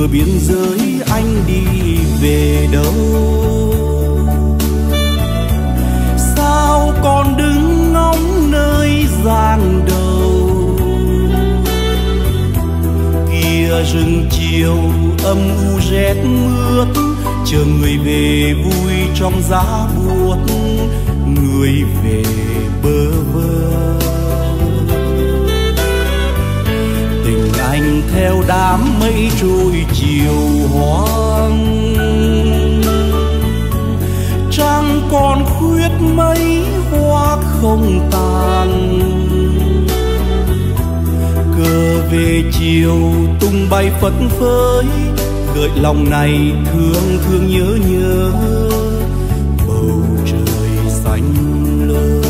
nửa biên giới anh đi về đâu? Sao còn đứng ngóng nơi giang đầu? Kia rừng chiều âm u rét mướt, chờ người về vui trong giá buốt, người về bơ vơ. Tình anh theo đám mây trôi chiều hoang, trăng còn khuyết mấy hoa không tàn. Cờ về chiều tung bay phất phới, gợi lòng này thương thương nhớ nhớ. Bầu trời xanh lơ,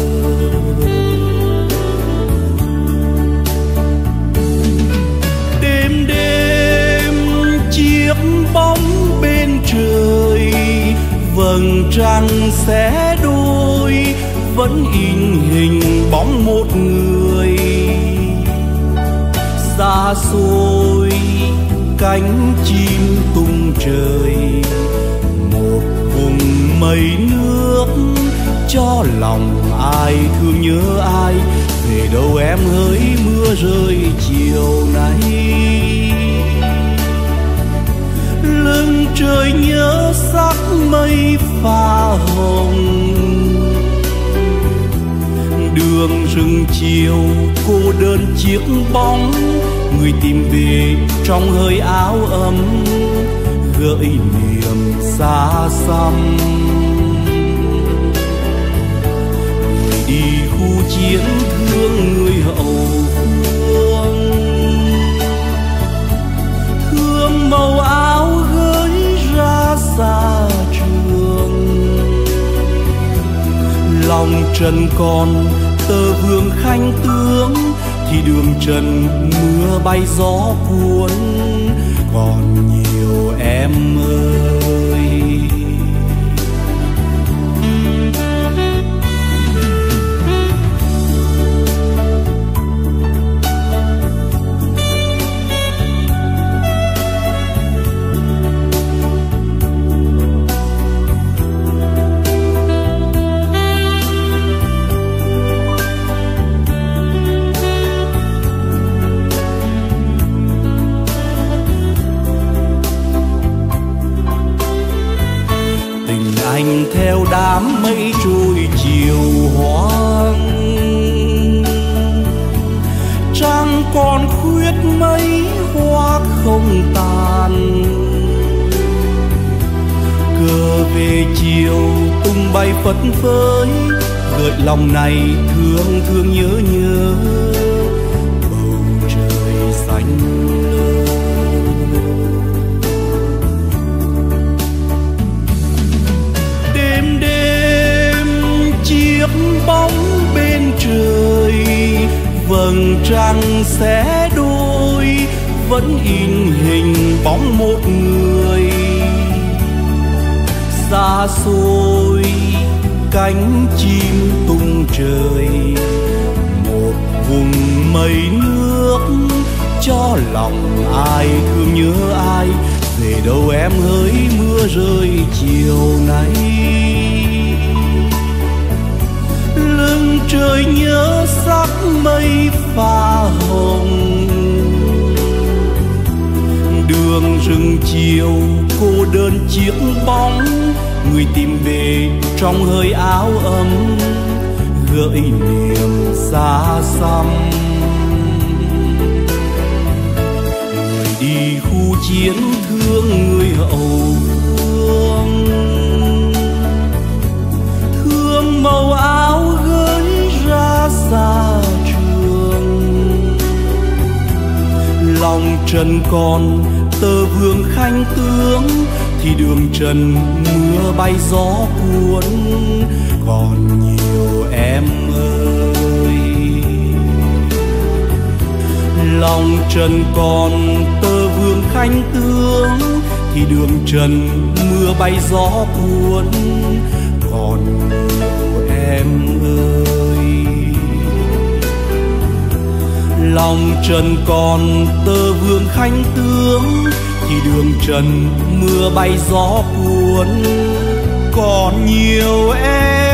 đêm đêm chiếc bóng bên trời, vầng trăng xé đôi, vẫn in hình bóng một người. Xa xôi cánh chim tung trời, một vùng mây nước cho lòng ai thương nhớ ai. Về đâu em hỡi mưa rơi chiều nay, lưng trời nhớ sắc mây pha hồng. Đường rừng chiều cô đơn chiếc bóng, người tìm về trong hơi áo ấm, gợi niềm xa xăm. Người đi khu chiến thương người hậu phương, thương màu áo gửi ra xa trường. Lòng trần còn tơ vương khanh tướng, thì đường trần mưa bay gió cuốn. Còn nhiều em ơi, anh theo đám mây trôi chiều hoang. Trăng còn khuyết mấy hoa không tàn, cờ về chiều tung bay phất phới, gợi lòng này thương thương nhớ nhớ. Bầu trời xanh bóng bên trời, vầng trăng xé đôi, vẫn in hình bóng một người. Xa xôi cánh chim tung trời, một vùng mây nước cho lòng ai thương nhớ ai. Về đâu em hỡi mưa rơi chiều nay, lưng trời nhớ sắc mây pha hồng. Đường rừng chiều cô đơn chiếc bóng, người tìm về trong hơi áo ấm, gợi niềm xa xăm. Người đi khu chiến thương người hậu phương, thương màu áo gửi ra xa trường. Lòng trần còn tơ vương khanh tướng, thì đường trần mưa bay gió cuốn. Còn nhiều em ơi, lòng trần còn tơ vương khanh tướng, thì đường trần mưa bay gió cuốn. Còn nhiều em ơi, lòng trần còn tơ vương khanh tướng, thì thì đường trần mưa bay gió cuốn. Còn nhiều em